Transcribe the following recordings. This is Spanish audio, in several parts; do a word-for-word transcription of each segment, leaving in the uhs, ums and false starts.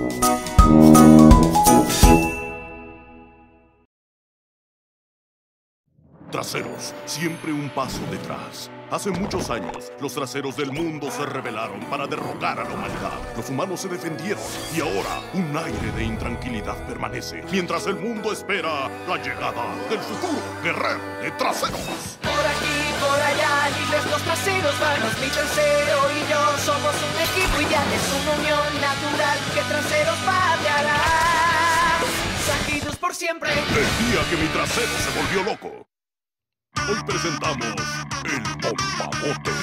Traseros, siempre un paso detrás. Hace muchos años, los traseros del mundo se rebelaron para derrocar a la humanidad. Los humanos se defendieron y ahora un aire de intranquilidad permanece mientras el mundo espera la llegada del futuro guerrero de Traseros. Por aquí, por allá, libres los traseros vanos. Mi trasero y yo somos un equipo ideal. Es una unión natural que Traseros pateará. Saquidos por siempre. El día que mi trasero se volvió loco. Hoy presentamos el Bombabote.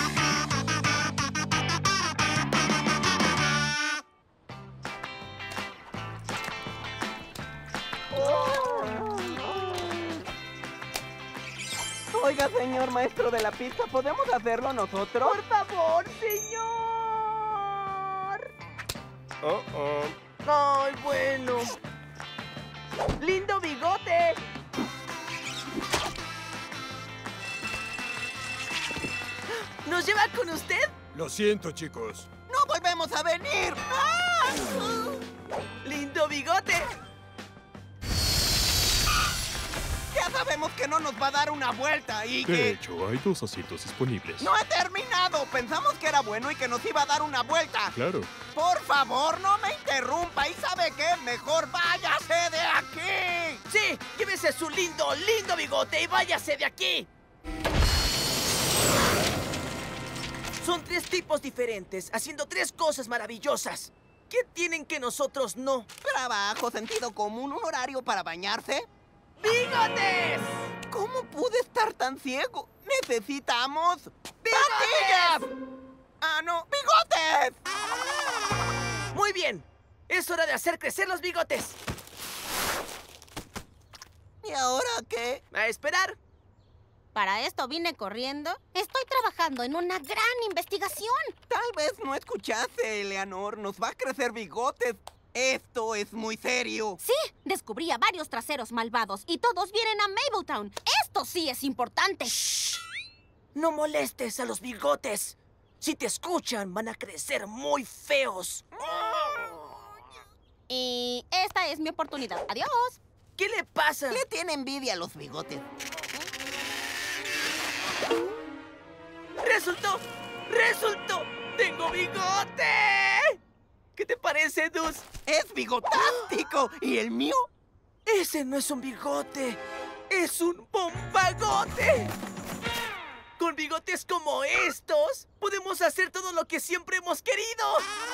Oiga, señor maestro de la pizza, ¿podemos hacerlo nosotros? ¡Por favor, señor! Oh, oh. ¡Ay, bueno! ¡Lindo bigote! ¿Nos lleva con usted? Lo siento, chicos. ¡No volvemos a venir! ¡Ah! ¡Lindo bigote! Ya sabemos que no nos va a dar una vuelta y De que... hecho, hay dos asientos disponibles. ¡No he terminado! Pensamos que era bueno y que nos iba a dar una vuelta. Claro. Por favor, no me interrumpa. ¿Y sabe qué? Mejor váyase de aquí. ¡Sí! ¡Llévese su lindo, lindo bigote y váyase de aquí! Son tres tipos diferentes, haciendo tres cosas maravillosas. ¿Qué tienen que nosotros no? Trabajo, sentido común, un horario para bañarse. ¡Bigotes! ¿Cómo pude estar tan ciego? Necesitamos... ¡Bigotes! ¡Ah, no! ¡Bigotes! Muy bien. Es hora de hacer crecer los bigotes. ¿Y ahora qué? A esperar. Para esto vine corriendo. Estoy trabajando en una gran investigación. Tal vez no escuchaste, Eleanor. Nos va a crecer bigotes. Esto es muy serio. Sí, descubrí a varios traseros malvados y todos vienen a Mabletown. Esto sí es importante. Shh. No molestes a los bigotes. Si te escuchan, van a crecer muy feos. Y esta es mi oportunidad. Adiós. ¿Qué le pasa? Le tiene envidia a los bigotes. ¡Resultó! ¡Resultó! ¡Tengo bigote! ¿Qué te parece, Dus? ¡Es bigotástico! ¿Y el mío? Ese no es un bigote. ¡Es un bombagote! Con bigotes como estos, podemos hacer todo lo que siempre hemos querido.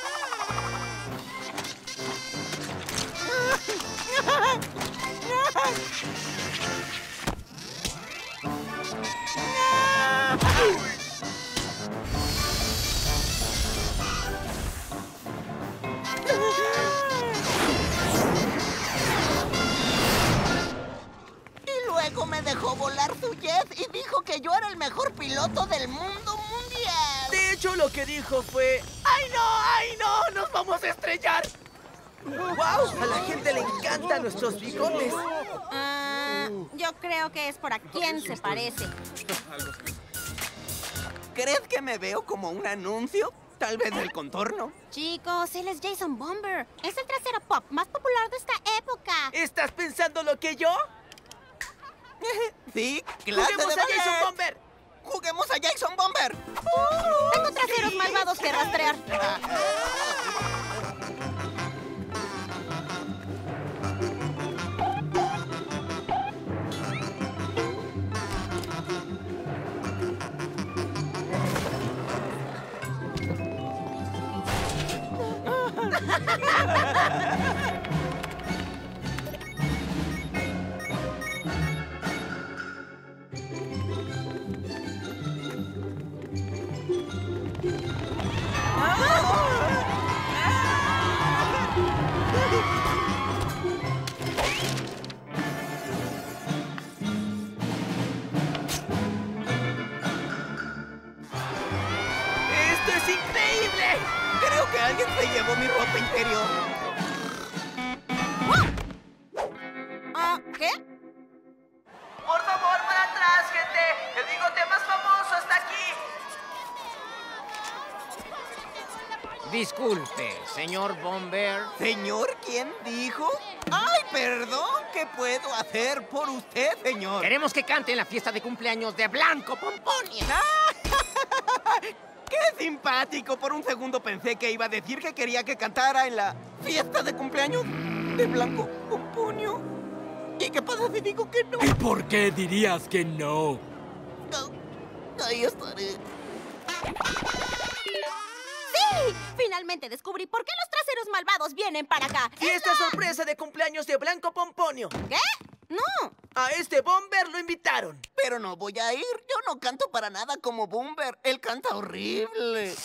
Y luego me dejó volar su jet y dijo que yo era el mejor piloto del mundo mundial. De hecho, lo que dijo fue... ¡Ay, no! ¡Ay, no! ¡Nos vamos a estrellar! ¡Wow! A la gente le encantan nuestros bigotes. Ah, yo creo que es por a quién se parece. ¿Crees que me veo como un anuncio? Tal vez del contorno. Chicos, él es Jason Bomber. Es el trasero pop más popular de esta época. ¿Estás pensando lo que yo? Sí, clase ¡Juguemos de a Jason ballet. Bomber! ¡Juguemos a Jason Bomber! Tengo traseros malvados que rastrear. ¡Esto es increíble! Creo que alguien se llevó mi ropa interior. Ah, ¿qué? Por favor, para atrás, gente. El bigote más famoso está aquí. Disculpe, señor Bomber. ¿Señor? ¿Quién dijo? ¡Ay, perdón! ¿Qué puedo hacer por usted, señor? Queremos que cante en la fiesta de cumpleaños de Blanco Pomponio. ¡Qué simpático! Por un segundo pensé que iba a decir que quería que cantara en la fiesta de cumpleaños de Blanco Pomponio. ¿Y qué pasa si digo que no? ¿Y por qué dirías que no? Ahí estaré. ¡Sí! Finalmente descubrí por qué los traseros malvados vienen para acá. Fiesta sorpresa de cumpleaños de Blanco Pomponio. ¿Qué? No. A este Bomber lo invitaron. Pero no voy a ir. Yo no canto para nada como Bomber. Él canta horrible.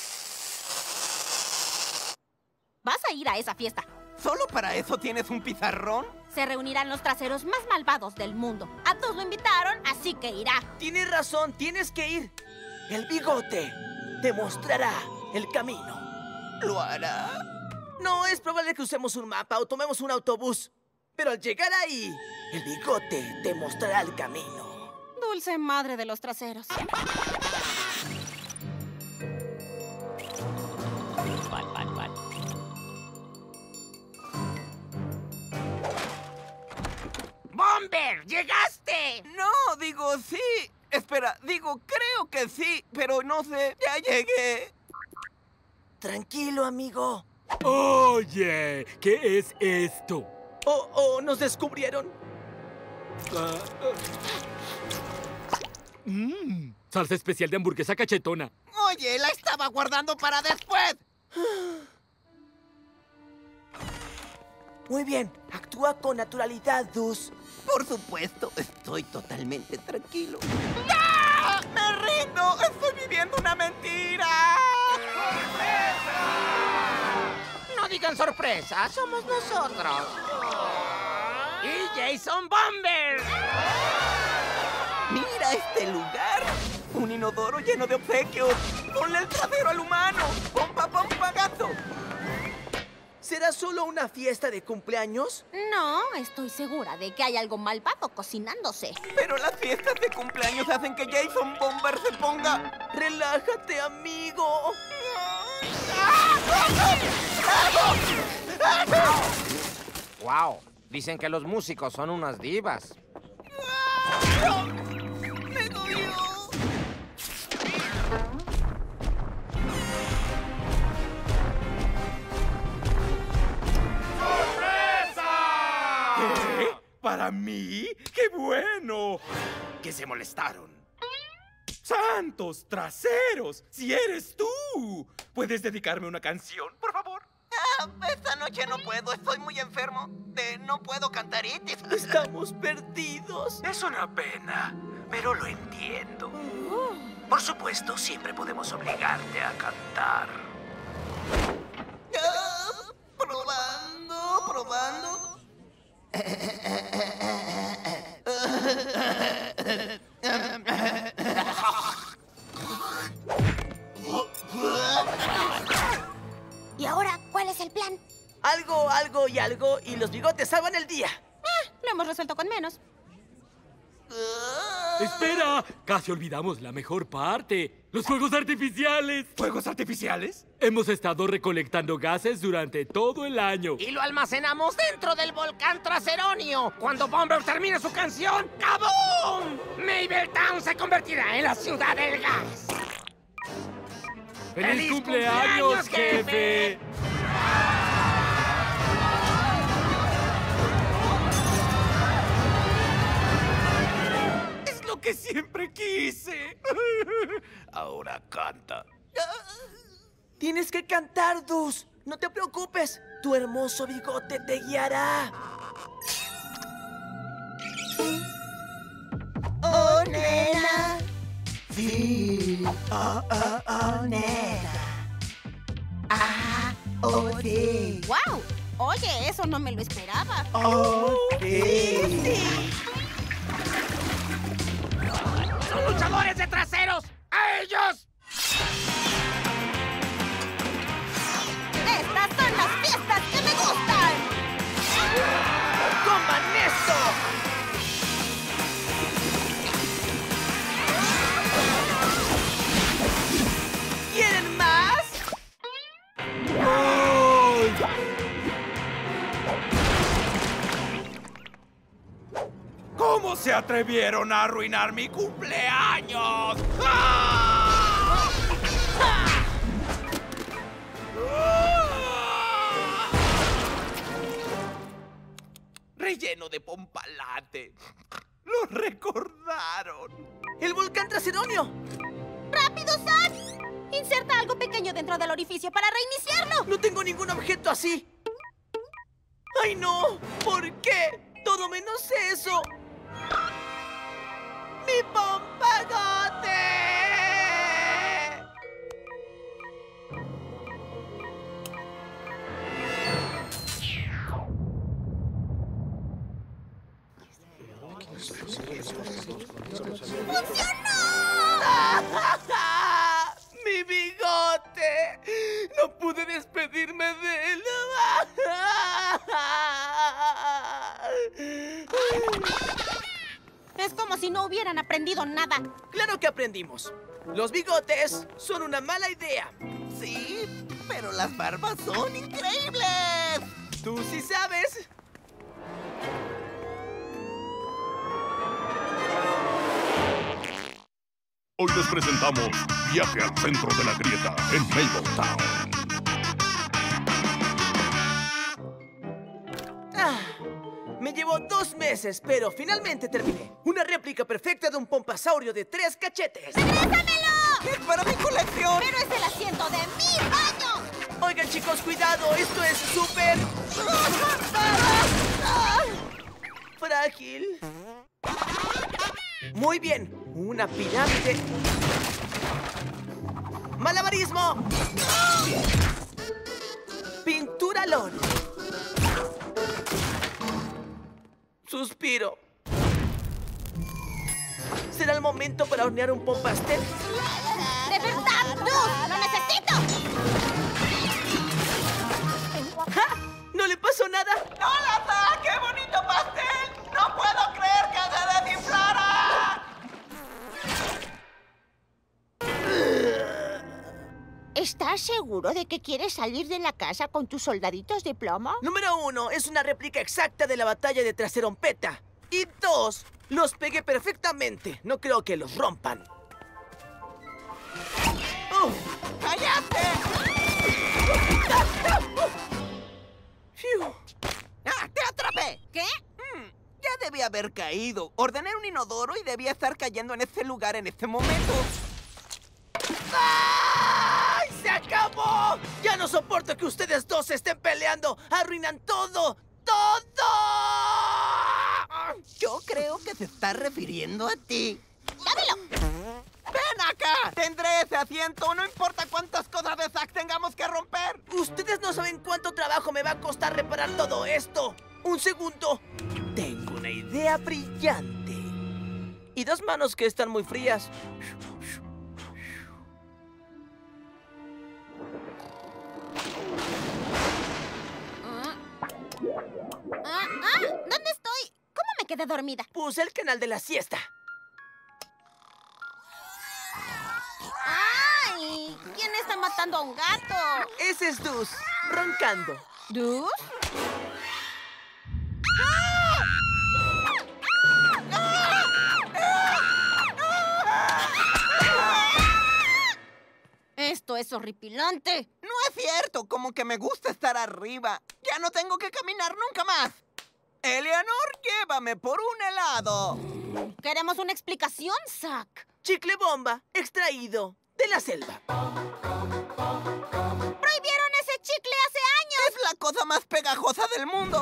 Vas a ir a esa fiesta. ¿Solo para eso tienes un pizarrón? Se reunirán los traseros más malvados del mundo. A todos lo invitaron, así que irá. Tienes razón, tienes que ir. El bigote te mostrará el camino. ¿Lo hará? No, es probable que usemos un mapa o tomemos un autobús. Pero al llegar ahí, el bigote te mostrará el camino. Dulce madre de los traseros. ¡Bomber! ¡Llegaste! No, digo sí. Espera, digo creo que sí, pero no sé. Ya llegué. Tranquilo, amigo. Oye, ¿qué es esto? Oh, oh, nos descubrieron. Ah, ah. Mm, salsa especial de hamburguesa cachetona. Oye, la estaba guardando para después. Muy bien, actúa con naturalidad, Dus. Por supuesto, estoy totalmente tranquilo. ¡Ah! ¡Me rindo! ¡Estoy viviendo una mentira! No digan sorpresa, somos nosotros. Y Jason Bomber. ¡Mira este lugar! Un inodoro lleno de obsequios. ¡Ponle el trasero al humano! ¡Pompa, pompa, gato! ¿Será solo una fiesta de cumpleaños? No, estoy segura de que hay algo malvado cocinándose. Pero las fiestas de cumpleaños hacen que Jason Bomber se ponga... ¡Relájate, amigo! Wow, dicen que los músicos son unas divas. ¡Me dolió! ¿Qué? ¿Para mí? ¡Qué bueno! Que se molestaron. ¡Santos traseros! ¡Si eres tú! ¿Puedes dedicarme una canción, por favor? Ah, esta noche no puedo. Estoy muy enfermo. De no puedo cantaritis. Estamos perdidos. Es una pena, pero lo entiendo. Por supuesto, siempre podemos obligarte a cantar. Ah, probando, probando. ¿Y ahora cuál es el plan? Algo, algo y algo, y los bigotes salvan el día. Ah, lo hemos resuelto con menos. ¡Espera! Casi olvidamos la mejor parte. ¡Los fuegos artificiales! ¿Fuegos artificiales? Hemos estado recolectando gases durante todo el año. Y lo almacenamos dentro del volcán Traseronio. Cuando Bomber termine su canción, ¡kaboom! Mabletown se convertirá en la ciudad del gas. ¡Feliz, ¡Feliz cumpleaños, cumpleaños, jefe! jefe! Es lo que siempre quise. Ahora canta. Tienes que cantar, Dus. No te preocupes. Tu hermoso bigote te guiará. Oh, nena. Sí. Oh, oh, oh, nena. Ah, oh, sí. ¡Wow! Oye, eso no me lo esperaba. Oh, sí. ¡Son luchadores de traseros! ¡A ellos! ¡Estas son las fiestas que me gustan! ¡Coman esto! ¿Quieren más? se atrevieron a arruinar mi cumpleaños? ¡Ah! Relleno de pompalate. Lo recordaron. ¡El volcán Traseronio! ¡Rápido, Zack! Inserta algo pequeño dentro del orificio para reiniciarlo. No tengo ningún objeto así. ¡Ay, no! ¿Por qué? Todo menos eso. ¡Mi pompagote! ¡Mi bigote! ¡No pude despedirme de él! Es como si no hubieran aprendido nada. ¡Claro que aprendimos! Los bigotes son una mala idea. Sí, pero las barbas son increíbles. ¡Tú sí sabes! Hoy les presentamos Viaje al centro de la grieta en Mabletown. Ah, me llevó dos meses, pero finalmente terminé. Una réplica perfecta de un pompasaurio de tres cachetes. ¡Regrésamelo! ¡Es para mi colección! ¡Pero es el asiento de mi baño! Oigan, chicos, cuidado. Esto es súper... frágil. Muy bien. Una pirámide. ¡Malabarismo! Pintura lona. Suspiro. ¿Será el momento para hornear un pompastel? ¡De verdad, Dude! ¡Lo necesito! ¡Ja! ¡No le pasó nada! ¡Hola, Zack! ¡Qué bonito pastel! ¡No puedo creer que se desinflara! ¿Estás seguro de que quieres salir de la casa con tus soldaditos de plomo? Número uno, es una réplica exacta de la batalla de Traserompeta. Y dos, los pegué perfectamente. No creo que los rompan. ¡Oh! ¡Cállate! ¡Fiu! ¡Ah, te atrapé! ¿Qué? Mm, ya debía haber caído. Ordené un inodoro y debía estar cayendo en este lugar en este momento. ¡Ay! ¡Se acabó! Ya no soporto que ustedes dos se estén peleando. ¡Arruinan todo! ¡Todo! Yo creo que se está refiriendo a ti. ¡Dámelo! ¡Ven acá! Tendré ese asiento, no importa cuántas cosas de Zack tengamos que romper. Ustedes no saben cuánto trabajo me va a costar reparar todo esto. Un segundo. Tengo una idea brillante. Y dos manos que están muy frías. Ah, ah, ¿dónde estoy? ¿Cómo me quedé dormida? Puse el canal de la siesta. ¡Ay! ¿Quién está matando a un gato? Ese es Dus, roncando. ¿Dus? Esto es horripilante. No es cierto, como que me gusta estar arriba. Ya no tengo que caminar nunca más. Eleanor, llévame por un helado. Queremos una explicación, Zack. Chicle bomba, extraído de la selva. ¡Prohibieron ese chicle hace años! Es la cosa más pegajosa del mundo.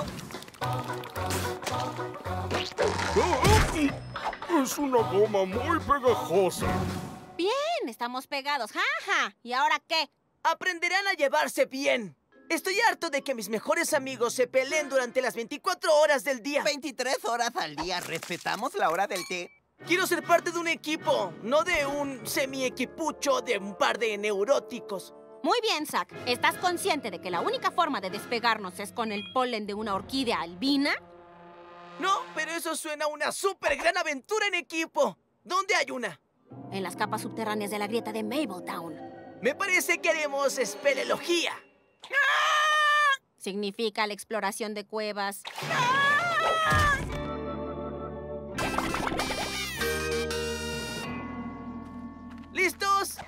Es una goma muy pegajosa. Bien, estamos pegados. ¡Jaja! ¿Y ahora qué? Aprenderán a llevarse bien. Estoy harto de que mis mejores amigos se peleen durante las veinticuatro horas del día. veintitrés horas al día. ¿Respetamos la hora del té? Quiero ser parte de un equipo, no de un semi-equipucho de un par de neuróticos. Muy bien, Zack. ¿Estás consciente de que la única forma de despegarnos es con el polen de una orquídea albina? No, pero eso suena a una súper gran aventura en equipo. ¿Dónde hay una? En las capas subterráneas de la grieta de Mabletown. Me parece que haremos espeleología. Significa la exploración de cuevas.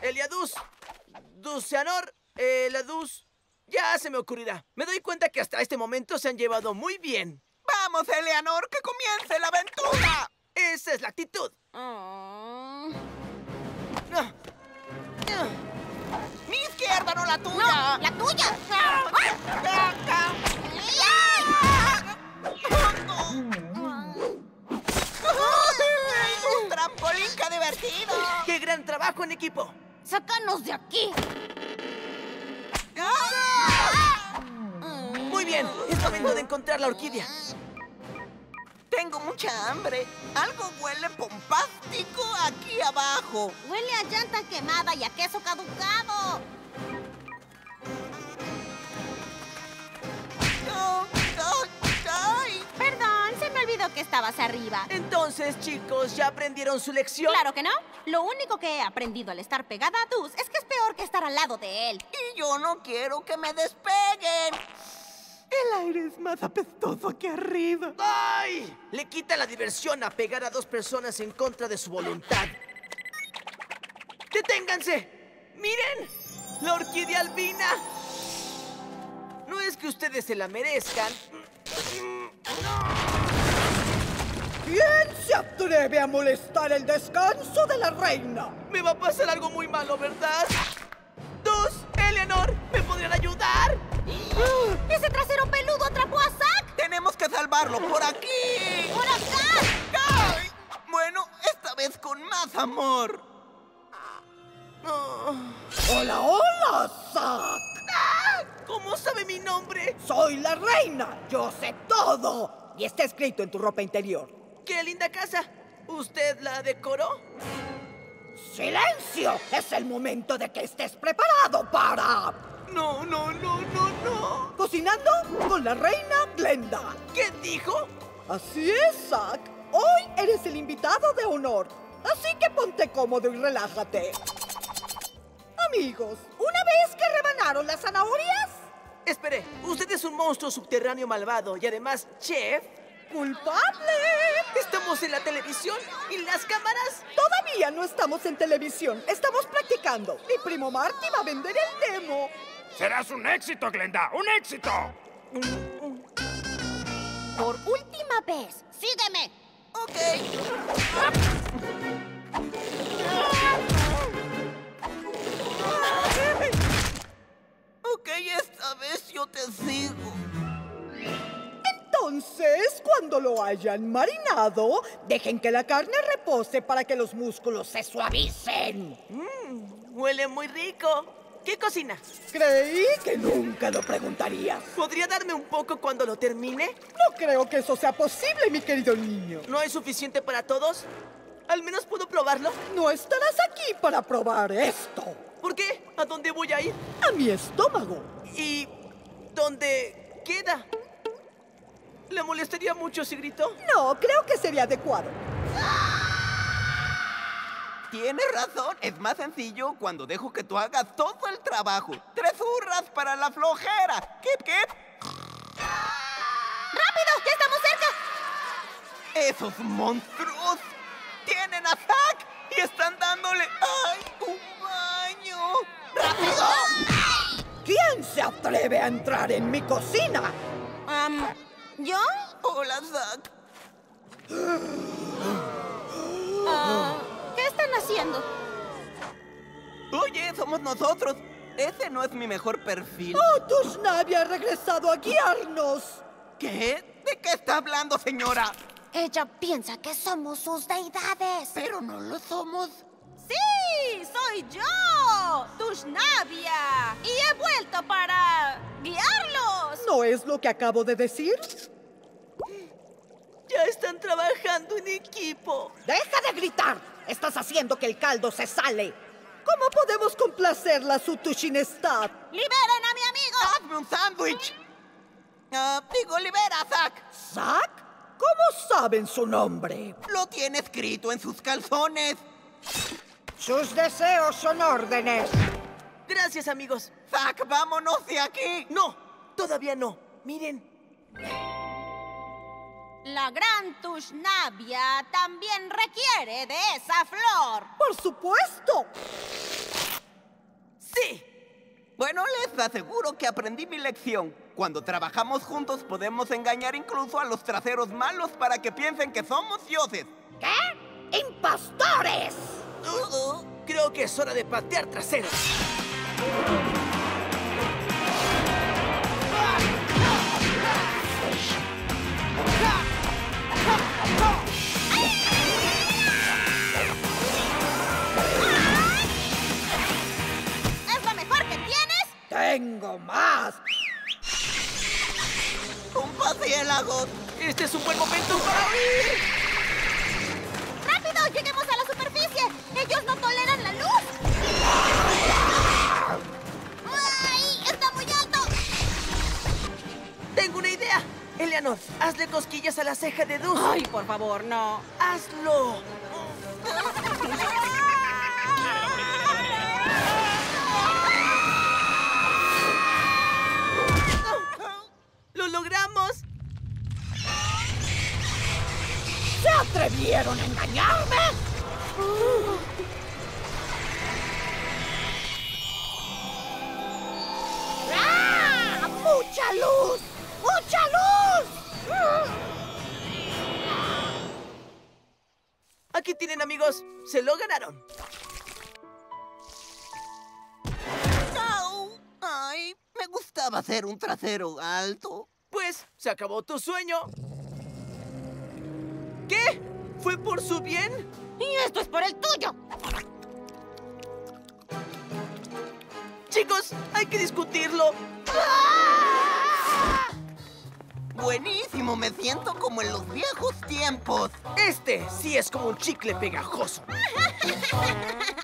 Eliadus, Duseanor, Eladus. Ya se me ocurrirá. Me doy cuenta que hasta este momento se han llevado muy bien. ¡Vamos, Eleanor, que comience la aventura! Esa es la actitud. Oh. Ah. Ah. ¡Mi izquierda, no la tuya! ¡No! ¡La tuya! ¡Un trampolín, qué divertido! ¡Qué gran trabajo en equipo! ¡Sácanos de aquí! Muy bien, es momento de encontrar la orquídea. Tengo mucha hambre. Algo huele pompástico aquí abajo. Huele a llanta quemada y a queso caducado. Oh, oh, ay. Perdón, se me olvidó que estabas arriba. Entonces, chicos, ¿ya aprendieron su lección? Claro que no. Lo único que he aprendido al estar pegada a Dus es que es peor que estar al lado de él. Y yo no quiero que me despeguen. El aire es más apestoso aquí arriba. ¡Ay! Le quita la diversión a pegar a dos personas en contra de su voluntad. ¡Deténganse! ¡Miren! ¡La orquídea albina! No es que ustedes se la merezcan. ¿Quién se atreve a molestar el descanso de la reina? Me va a pasar algo muy malo, ¿verdad? Dus, Eleanor, ¿me podrían ayudar? ¡Ese trasero peludo atrapó a Zack! Tenemos que salvarlo por aquí. ¡Por acá! ¡Ay! Bueno, esta vez con más amor. Oh. ¡Hola, hola, Zack! ¡Ah! ¿Cómo sabe mi nombre? ¡Soy la reina! ¡Yo sé todo! Y está escrito en tu ropa interior. ¡Qué linda casa! ¿Usted la decoró? ¡Silencio! Es el momento de que estés preparado para... No, no, no, no, no. Cocinando con la reina Glenda. ¿Qué dijo? Así es, Zack. Hoy eres el invitado de honor. Así que ponte cómodo y relájate. Amigos, una vez que rebanaron las zanahorias... Espere, usted es un monstruo subterráneo malvado y además chef. ¡Culpable! Estamos en la televisión y las cámaras. Todavía no estamos en televisión. Estamos practicando. Mi primo Marty va a vender el demo. ¡Serás un éxito, Glenda! ¡Un éxito! Por última vez, sígueme. Ok. Ok, esta vez yo te sigo. Entonces, cuando lo hayan marinado, dejen que la carne repose para que los músculos se suavicen. Mmm, huele muy rico. ¿Qué cocina? Creí que nunca lo preguntarías. ¿Podría darme un poco cuando lo termine? No creo que eso sea posible, mi querido niño. ¿No hay suficiente para todos? ¿Al menos puedo probarlo? No estarás aquí para probar esto. ¿Por qué? ¿A dónde voy a ir? A mi estómago. ¿Y dónde queda? ¿Le molestaría mucho si grito? No, creo que sería adecuado. Tienes razón, es más sencillo cuando dejo que tú hagas todo el trabajo. Tres hurras para la flojera. ¿Qué, qué? ¡Rápido! ¡Ya estamos cerca! Esos monstruos tienen a Zack y están dándole... ¡Ay! ¡Un baño! ¡Rápido! ¿Quién se atreve a entrar en mi cocina? Um, ¿Yo? Hola, Zack. Uh, ¿Qué están haciendo? Oye, somos nosotros. Ese no es mi mejor perfil. ¡Oh, Tushnavi ha regresado a guiarnos! ¿Qué? ¿De qué está hablando, señora? Ella piensa que somos sus deidades. Pero no lo somos. ¡Sí! ¡Soy yo! ¡Tushnavia! ¡Y he vuelto para guiarlos! ¿No es lo que acabo de decir? Ya están trabajando en equipo. ¡Deja de gritar! Estás haciendo que el caldo se sale. ¿Cómo podemos complacerla, su Tushinestad? ¡Liberen a mi amigo! ¡Hazme un sándwich! Ah, digo, libera a Zack. ¿Zack? ¿Cómo saben su nombre? Lo tiene escrito en sus calzones. Sus deseos son órdenes. Gracias, amigos. Zack, vámonos de aquí. No, todavía no. Miren. La gran Tushnavia también requiere de esa flor. ¡Por supuesto! ¡Sí! Bueno, les aseguro que aprendí mi lección. Cuando trabajamos juntos podemos engañar incluso a los traseros malos para que piensen que somos dioses. ¿Qué? ¡Impostores! Uh, uh, creo que es hora de patear traseros. ¿Es lo mejor que tienes? ¡Tengo más! ¡Un murciélagos! ¡Este es un buen momento para huir! ¡Rápido! ¡Lleguemos a la superficie! ¡Ellos no toleran la luz! ¡Ay! ¡Está muy alto! ¡Tengo una idea! Eleanor, hazle cosquillas a la ceja de Duz. ¡Ay, por favor, no! ¡Hazlo! ¡Lo logramos! ¿Se atrevieron a engañarme? ¡Ah! ¡Mucha luz! ¡Mucha luz! Aquí tienen, amigos. Se lo ganaron. ¡Au! ¡Ay! Me gustaba ser un trasero alto. Pues, se acabó tu sueño. ¿Qué? ¿Fue por su bien? ¡Y esto es por el tuyo! Chicos, hay que discutirlo. Buenísimo, me siento como en los viejos tiempos. Este sí es como un chicle pegajoso.